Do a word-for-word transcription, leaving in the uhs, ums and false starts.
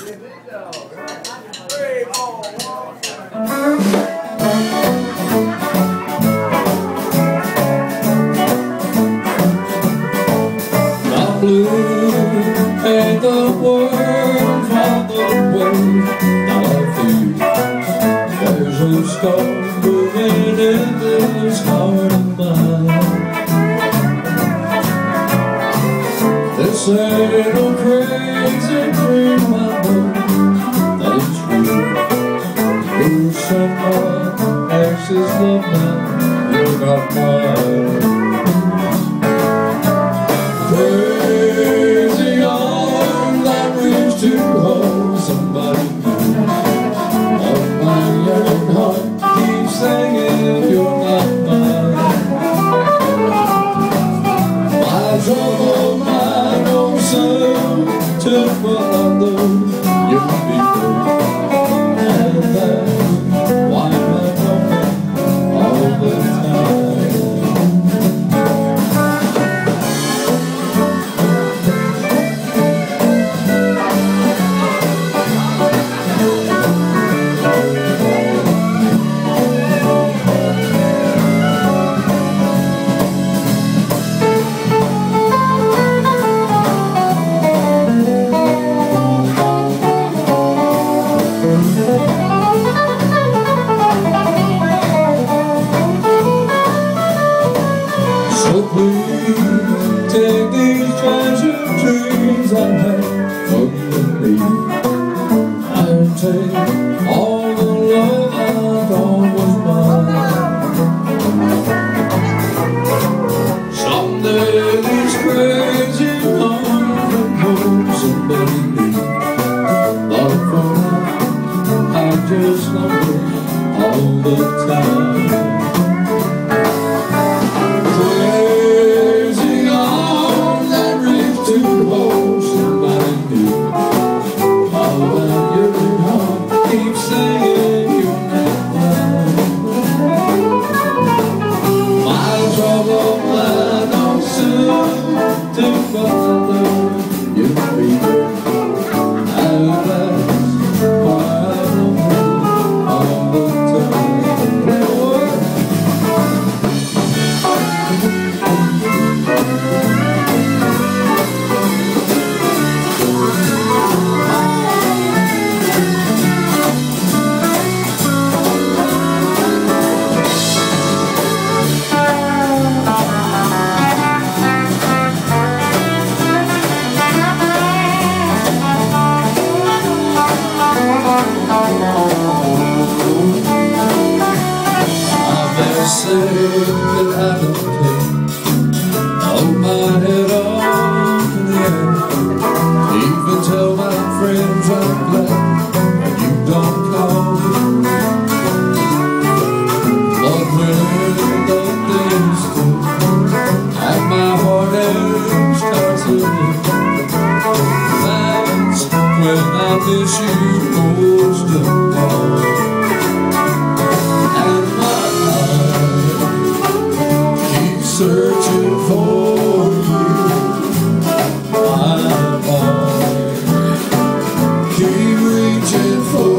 Blue and the world from the way I feel. There's a storm moving in this heart of mine. This ain't no crazy dream, I know that it's true. Who's someone else's love now, you got mine. Crazy arm that reach to hold somebody new. Oh, my young heart keeps saying you're not mine. My troubled mind knows so took what I know you'd be good. And that's why I'm lonely all the time. So please take these treasure dreams I have for you and me, and take all the love I thought was mine. Someday these crazy arms will hold somebody new, but for now I just love you all the time. Say that I don't care, hold my head up in the air, even tell my friends I'm glad that you don't call. But when the things do, and my heart aches constantly, that's when I miss you most of all. Searching for you, my boy. Keep reaching for